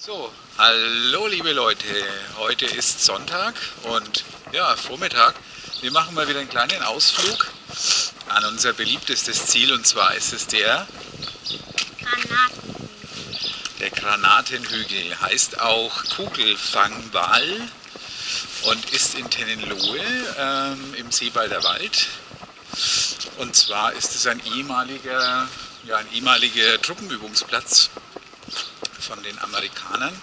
So, hallo liebe Leute, heute ist Sonntag und ja, Vormittag. Wir machen mal wieder einen kleinen Ausflug an unser beliebtestes Ziel, und zwar ist es der Granatenhügel, heißt auch Kugelfangwall und ist in Tennenlohe im Seebalder Wald. Und zwar ist es ein ehemaliger Truppenübungsplatz von den Amerikanern.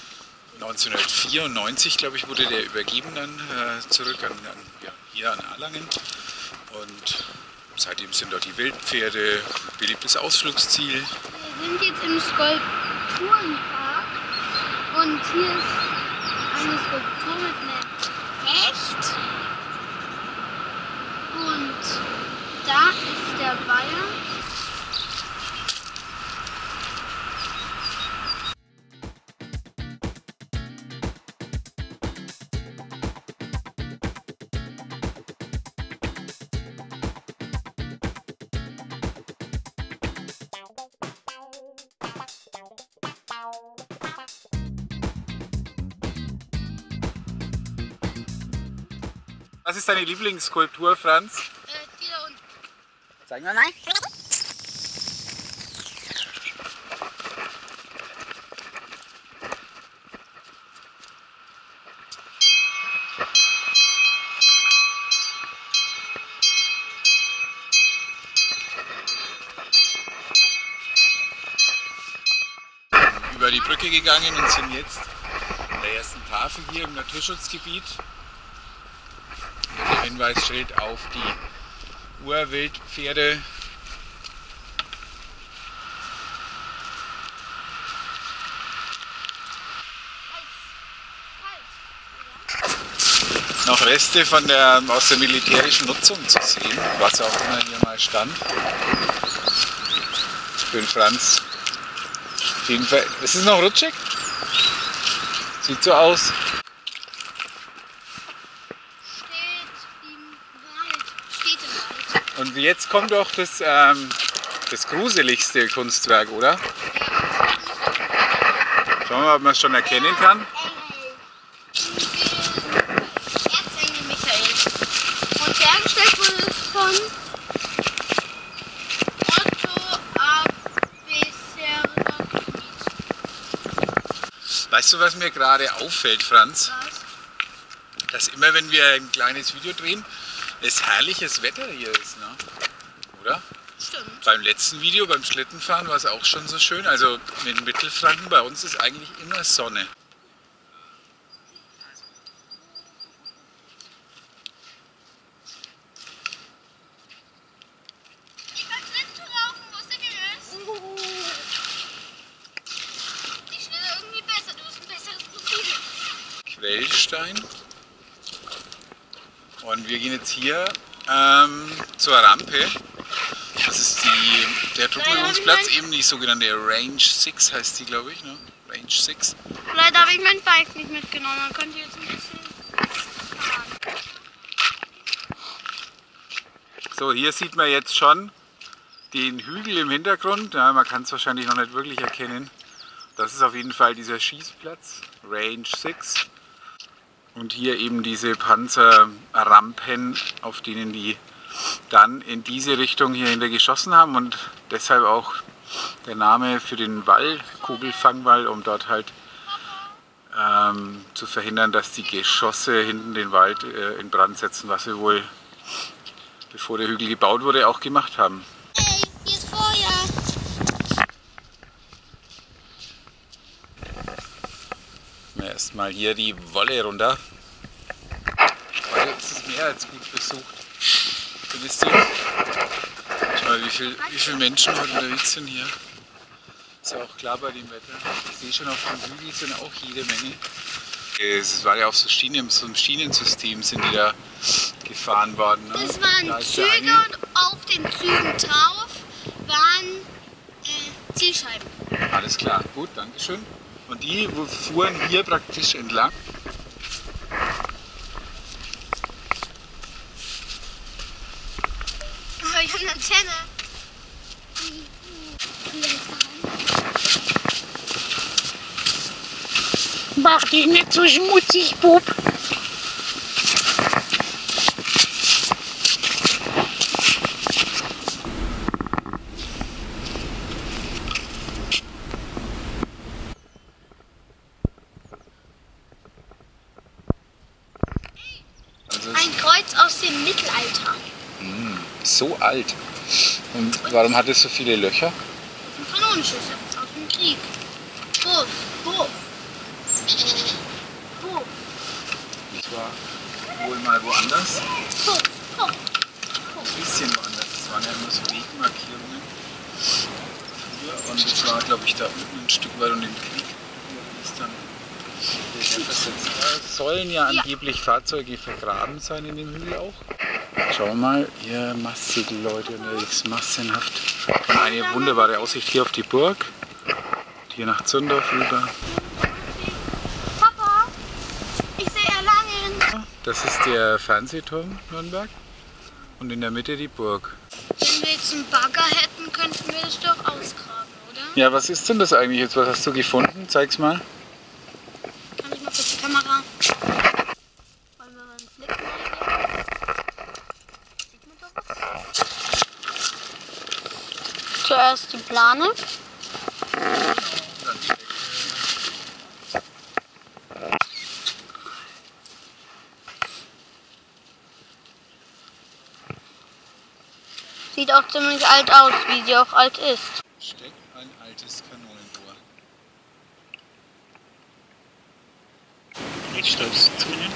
1994, glaube ich, wurde der übergeben dann zurück hier an Erlangen. Und seitdem sind dort die Wildpferde, beliebtes Ausflugsziel. Wir sind jetzt im Skulpturenpark und hier ist eine Skulptur mit einem Hecht. Und da ist der Weiher. Was ist deine Lieblingsskulptur, Franz? Die da unten. Zeig mal rein. Über die Brücke gegangen und sind jetzt an der ersten Tafel hier im Naturschutzgebiet. Der Hinweisschild auf die Urwildpferde. Noch Reste aus der militärischen Nutzung zu sehen, was auch immer hier mal stand. Für den Franz. Auf jeden Fall. Ist es noch rutschig? Sieht so aus. Und jetzt kommt doch das gruseligste Kunstwerk, oder? Schauen wir mal, ob man es schon erkennen kann. Erzengel Michael. Und hergestellt wurde es von Otto Abbecerra. Weißt du, was mir gerade auffällt, Franz? Was? Dass immer, wenn wir ein kleines Video drehen, es herrliches Wetter hier ist, ne? Oder? Stimmt. Beim letzten Video, beim Schlittenfahren, war es auch schon so schön. Also in Mittelfranken, bei uns ist eigentlich immer Sonne. Ich kann Schlittschuh laufen, wo ist der gelöst? Ich schneller irgendwie besser, du hast ein besseres Profil. Quellstein. Und wir gehen jetzt hier zur Rampe. Das ist der Truppenübungsplatz, eben die sogenannte Range 6 heißt die, glaube ich. Ne? Range 6. Leider habe ich mein Bike nicht mitgenommen, man könnte jetzt ein bisschen fahren. So, hier sieht man jetzt schon den Hügel im Hintergrund. Ja, man kann es wahrscheinlich noch nicht wirklich erkennen. Das ist auf jeden Fall dieser Schießplatz, Range 6. Und hier eben diese Panzerrampen, auf denen die dann in diese Richtung hier hinter geschossen haben, und deshalb auch der Name für den Wall, Kugelfangwall, um dort halt zu verhindern, dass die Geschosse hinten den Wald in Brand setzen, was wir wohl, bevor der Hügel gebaut wurde, auch gemacht haben. Hey, hier ist Feuer! Erstmal hier die Wolle runter. Heute ist das Meer jetzt gut besucht. Findest du? Schau mal, wie viele Menschen heute unterwegs sind hier. Ist ja auch klar bei dem Wetter. Ich sehe schon, auf dem Hügel sind auch jede Menge. Es war ja auf so einem Schienensystem sind die da gefahren worden. Ne? Das waren Züge und auf den Zügen drauf waren Zielscheiben. Alles klar, gut, danke schön. Und die fuhren hier praktisch entlang. Oh, ich habe eine Antenne. mach dich nicht so schmutzig, Bub. Ein Kreuz aus dem Mittelalter. So alt. Und warum hat es so viele Löcher? Das sind Kanonenschüsse aus dem Krieg. Wurf, Wurf. Wurf, Das war wohl mal woanders. Wurf, Wurf. Ein bisschen woanders. Das waren ja nur so Wegmarkierungen. Früher. Und das war, glaube ich, da unten ein Stück weit und im Krieg. Ist dann da sollen ja angeblich Fahrzeuge vergraben sein in dem Hügel auch. Schauen wir mal, hier massig Leute unterwegs, massenhaft. Und eine wunderbare Aussicht hier auf die Burg. Hier nach Zündorf rüber. Papa, ich sehe Erlangen. Das ist der Fernsehturm Nürnberg. Und in der Mitte die Burg. Wenn wir jetzt einen Bagger hätten, könnten wir das doch ausgraben, oder? Ja, was ist denn das eigentlich jetzt? Was hast du gefunden? Zeig's mal. Kann ich mal kurz die Kamera? Wollen wir mal einen Flick reingehen? Sieht man da was? Zuerst die Plane. Sieht auch ziemlich alt aus, wie sie auch alt ist. Steckt ein altes Kanonenrohr. Jetzt steigst du zu ihnen.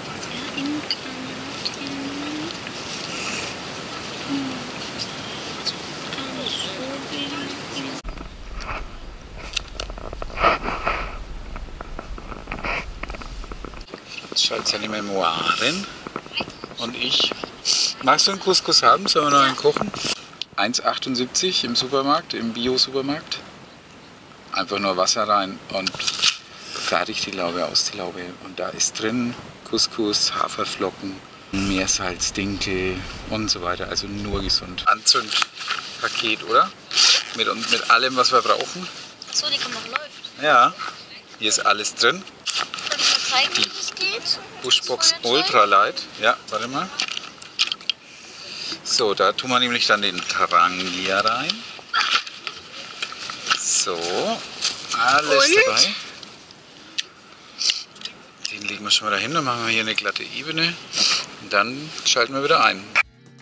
Jetzt schaut seine Memoiren. Und ich. Magst du einen Couscous haben? Sollen wir noch einen kochen? 1,78 im Supermarkt, im Bio-Supermarkt. Einfach nur Wasser rein und fertig die Laube aus die Laube. Und da ist drin Couscous, Haferflocken, Meersalz, Dinkel und so weiter. Also nur gesund. Anzündpaket, oder? Mit allem, was wir brauchen. Achso, die Kamera läuft. Ja, hier ist alles drin. Soll ich mal zeigen, wie es geht? Bushbox Das Feuerzeug? Ultralight. Ja, warte mal. So, da tun wir nämlich dann den Trangia rein. So, alles Und? dabei. Den legen wir schon mal dahin, dann machen wir hier eine glatte Ebene. Und dann schalten wir wieder ein.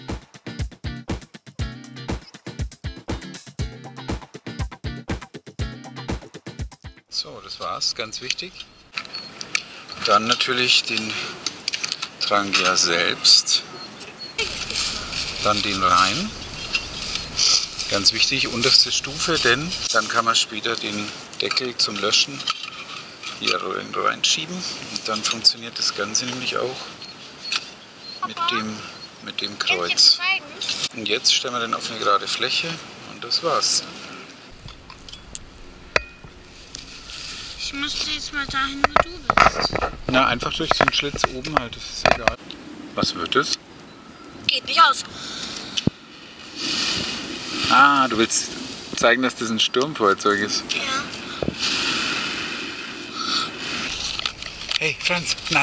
So, das war's, ganz wichtig. Dann natürlich den Trangia selbst. Dann den rein. Ganz wichtig, unterste Stufe, denn dann kann man später den Deckel zum Löschen hier reinschieben. Und dann funktioniert das Ganze nämlich auch mit dem Kreuz. Und jetzt stellen wir den auf eine gerade Fläche und das war's. Ich müsste jetzt mal dahin, wo du bist. Na, einfach durch den Schlitz oben halt, das ist egal. Was wird es? Geht nicht aus. Ah, du willst zeigen, dass das ein Sturmfeuerzeug ist. Ja. Hey, Franz, na.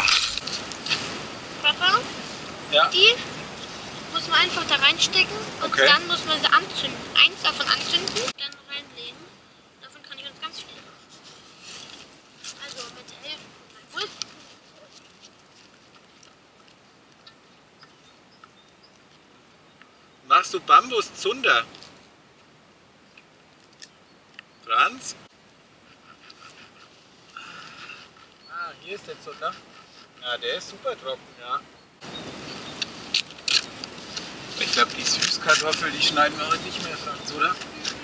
Papa, Ja. die muss man einfach da reinstecken und Okay. dann muss man sie anzünden. Eins davon anzünden, dann reinlegen. Davon kann ich uns ganz viel machen. Also mit der Hilfe von meinem Pult. Machst du Bambuszunder? Franz? Ah, hier ist der Zunder. Ja, der ist super trocken, ja. Ich glaube, die Süßkartoffel, die schneiden wir heute nicht mehr, Franz, oder?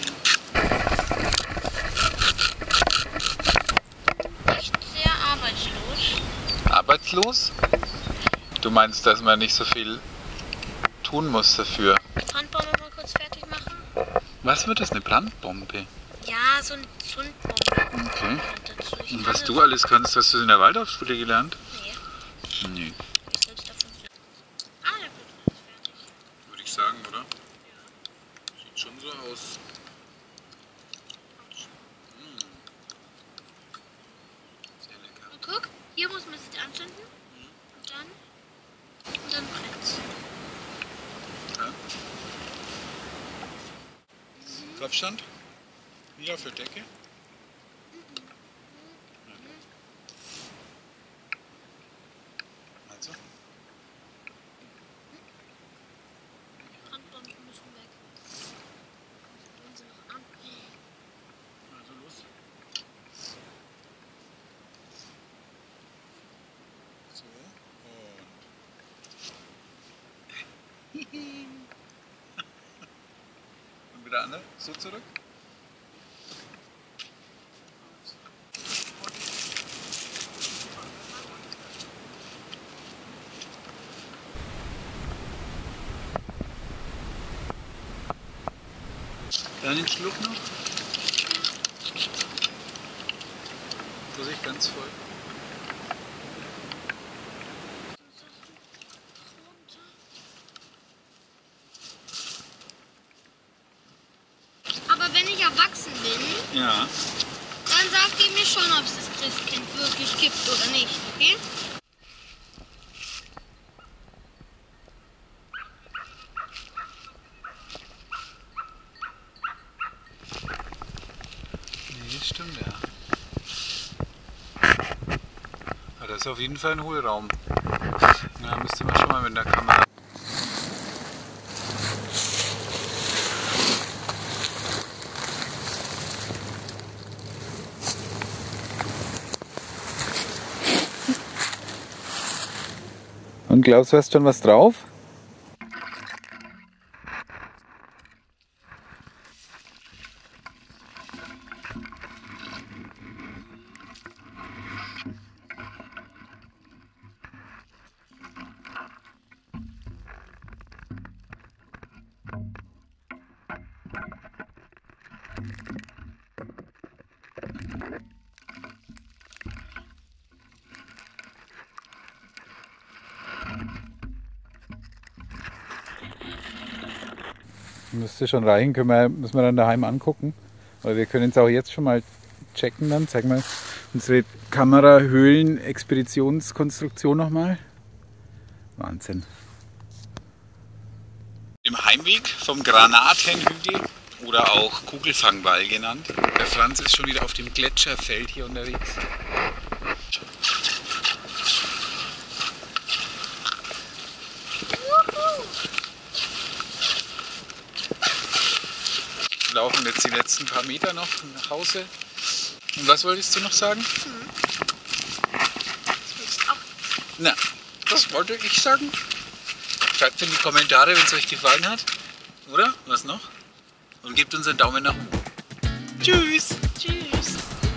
Nicht sehr arbeitslos. Arbeitslos? Du meinst, dass man nicht so viel tun muss dafür? Brandbombe mal kurz fertig machen. Was wird das, eine Brandbombe? Ja, so eine Zündbombe. Okay. Dazu. Ich Und kann was das- du alles kannst, hast du in der Waldorfschule gelernt? Nee, Nee, ich selbst davon. Ah, der wird alles fertig. würde ich sagen, oder? Sieht schon so aus. Sehr Licht anzünden und dann brennt's. Ja. Kopfstand? Wieder für Decke? Also? Brandbomben müssen weg. Gehen sie noch an. Also los. So und wieder andere. So zurück. Dann den Schluck noch. Vorsicht, ganz voll. Aber wenn ich erwachsen bin, Ja. dann sagt ihr mir schon, ob es das Christkind wirklich gibt oder nicht, okay? Nee, das stimmt, ja. Aber das ist auf jeden Fall ein Hohlraum. Ja, müsste man schon mal mit der Kamera. Und glaubst du, hast schon was drauf? Müsste schon reichen, müssen wir dann daheim angucken. Aber wir können es auch jetzt schon mal checken dann. Zeig mal unsere Kamera-Höhlen-Expeditionskonstruktion nochmal. Wahnsinn. Im Heimweg vom Granatenhügel oder auch Kugelfangball genannt. Der Franz ist schon wieder auf dem Gletscherfeld hier unterwegs. Wir laufen jetzt die letzten paar Meter noch nach Hause. Und was wolltest du noch sagen? Na, das wollte ich sagen. Schreibt in die Kommentare, wenn es euch gefallen hat. Oder? Was noch? Und gebt uns einen Daumen nach oben. Tschüss! Tschüss!